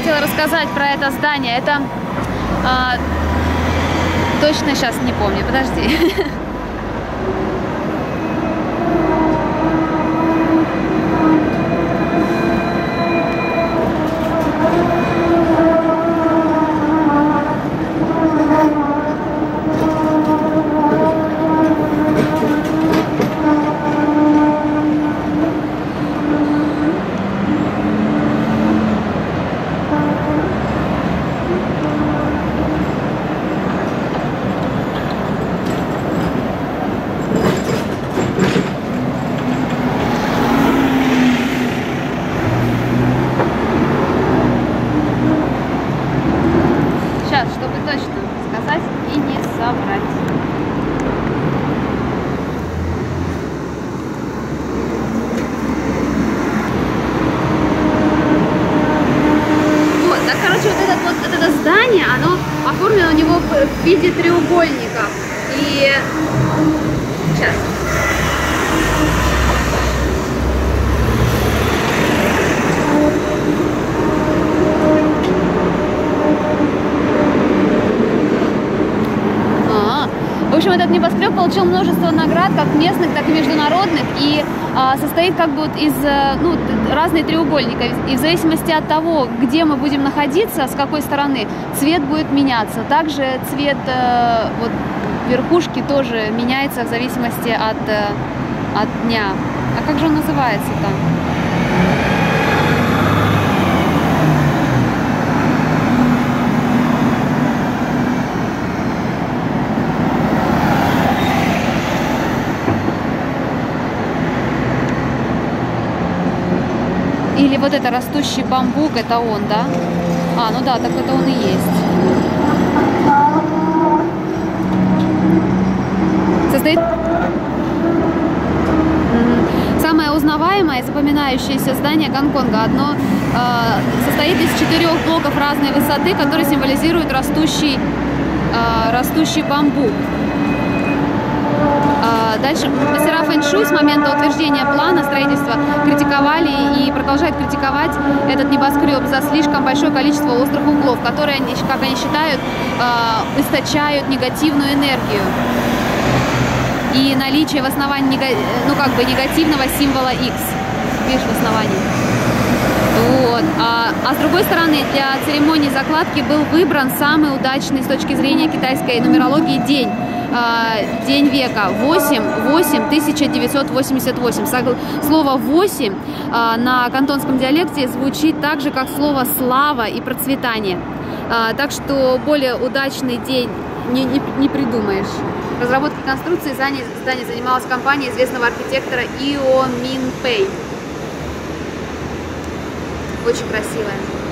хотела рассказать про это здание. Это точно сейчас не помню, подожди. Чтобы точно сказать и не соврать. Вот, так, короче, вот это здание, оно оформлено у него в виде треугольника. И сейчас. В общем, этот небоскреб получил множество наград, как местных, так и международных, и состоит как бы вот из разных треугольников. И в зависимости от того, где мы будем находиться, с какой стороны, цвет будет меняться. Также цвет вот, верхушки тоже меняется в зависимости от дня. А как же он называется-то? Или вот это растущий бамбук, это он, да? А, ну да, так это он и есть. Состоит... Самое узнаваемое и запоминающееся здание Гонконга. Оно состоит из 4 блоков разной высоты, которые символизируют растущий бамбук. Дальше мастера фэн-шуй с момента утверждения плана строительства критиковали и продолжают критиковать этот небоскреб за слишком большое количество острых углов, которые, как они считают, источают негативную энергию и наличие в основании негативного символа X. Видишь, в основании. Вот. А с другой стороны, для церемонии закладки был выбран самый удачный с точки зрения китайской нумерологии день. День века 8-1988. Слово 8 на кантонском диалекте звучит так же, как слово слава и процветание. Так что более удачный день не придумаешь. Разработкой конструкции здания занималась компания известного архитектора Ио Мин Пэй. Очень красивая.